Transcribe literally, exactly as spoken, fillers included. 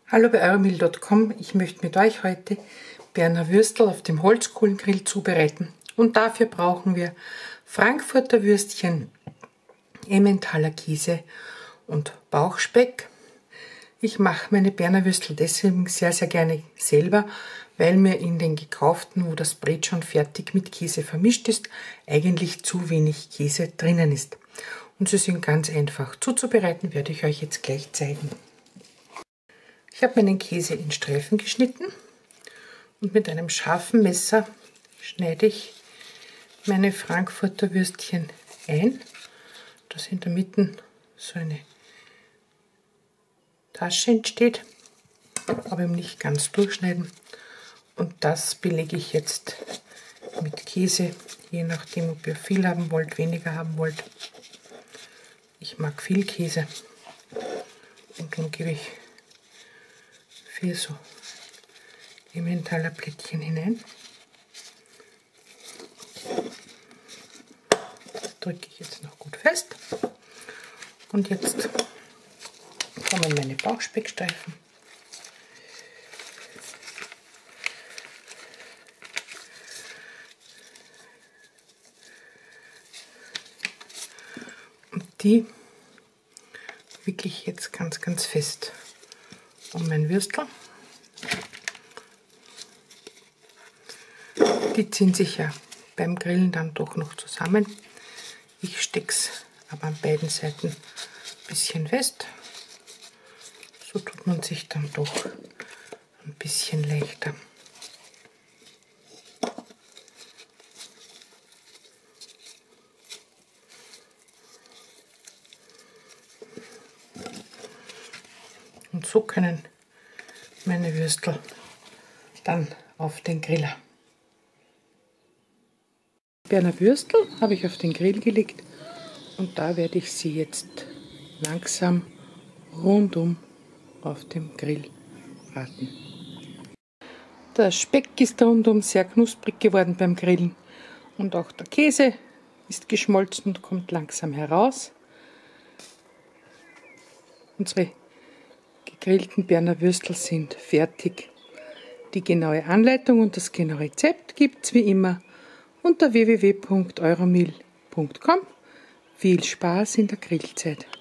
Hallo bei euromil punkt com, ich möchte mit euch heute Berner Würstel auf dem Holzkohlengrill zubereiten. Und dafür brauchen wir Frankfurter Würstchen, Emmentaler Käse und Bauchspeck. Ich mache meine Berner Würstel deswegen sehr, sehr gerne selber, weil mir in den gekauften, wo das Brät schon fertig mit Käse vermischt ist, eigentlich zu wenig Käse drinnen ist. Und sie sind ganz einfach zuzubereiten, werde ich euch jetzt gleich zeigen. Ich habe meinen Käse in Streifen geschnitten und mit einem scharfen Messer schneide ich meine Frankfurter Würstchen ein, dass in der Mitte so eine Tasche entsteht, aber eben nicht ganz durchschneiden. Und das belege ich jetzt mit Käse, je nachdem, ob ihr viel haben wollt, weniger haben wollt. Ich mag viel Käse und dann gebe ich vier so Emmentaler Plättchen hinein. Drücke ich jetzt noch gut fest. Und jetzt kommen meine Bauchspeckstreifen. Und die wickle ich jetzt ganz, ganz fest um mein Würstel. Die ziehen sich ja beim Grillen dann doch noch zusammen. Ich stecke es aber an beiden Seiten ein bisschen fest. So tut man sich dann doch ein bisschen leichter. Und so können meine Würstel dann auf den Griller. Berner Würstel habe ich auf den Grill gelegt und da werde ich sie jetzt langsam rundum auf dem Grill braten. Der Speck ist rundum sehr knusprig geworden beim Grillen und auch der Käse ist geschmolzen und kommt langsam heraus. Unsere gegrillten Berner Würstel sind fertig. Die genaue Anleitung und das genaue Rezept gibt es wie immer unter w w w punkt euromil punkt com. Viel Spaß in der Grillzeit!